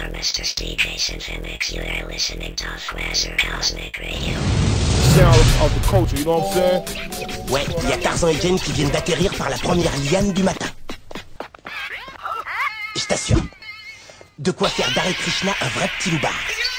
Mr. Steve Jason Phoenix. You are listening to Weather Cosmic Radio. Sound of the culture, you know what I'm saying? Ouais, il y a Tarzan et Jane qui viennent d'atterrir par la première liane du matin. Je t'assure, de quoi faire d'Hare Krishna un vrai petit loupard.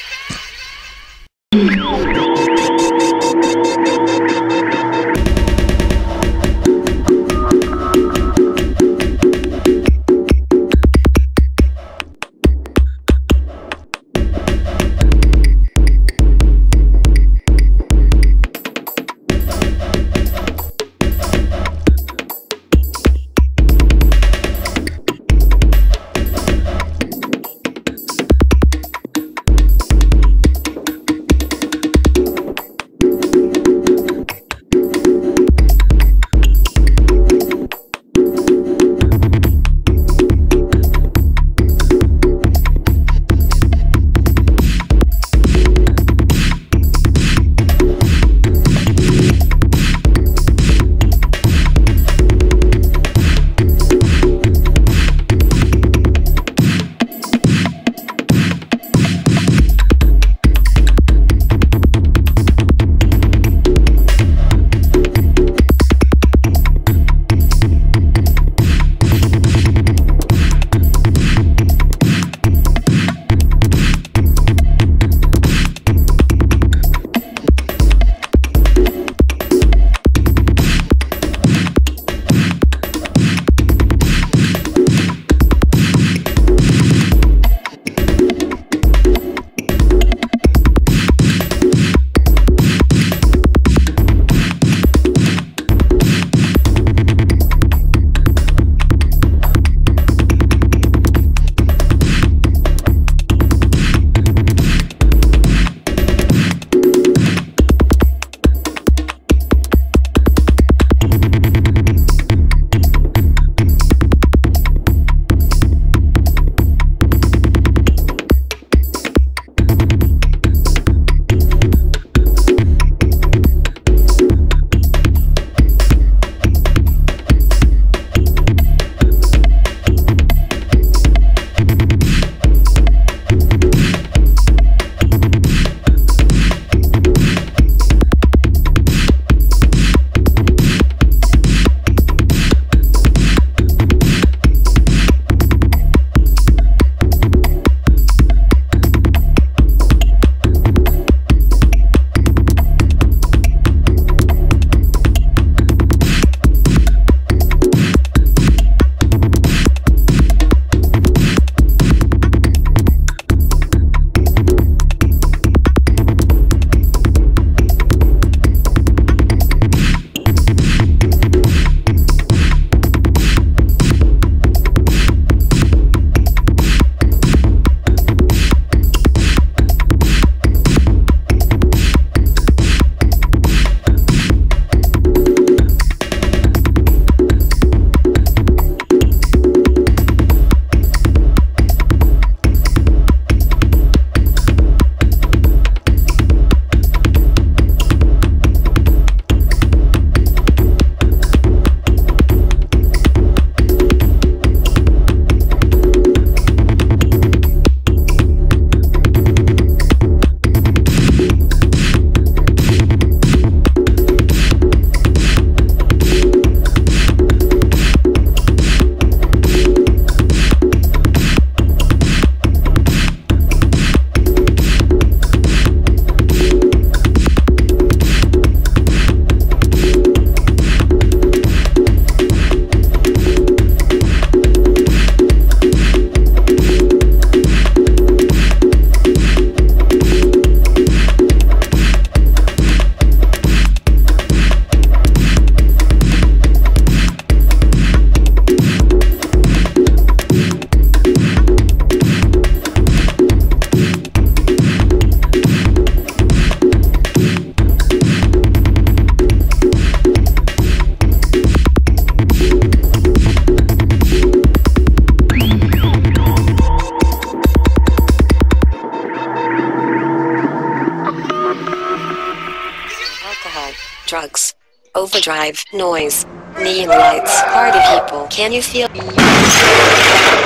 drugs, overdrive, noise, neon lights, party people. Can you feel?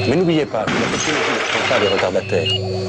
Mais n'oubliez pas que la technologie ne prend pas les retardataires.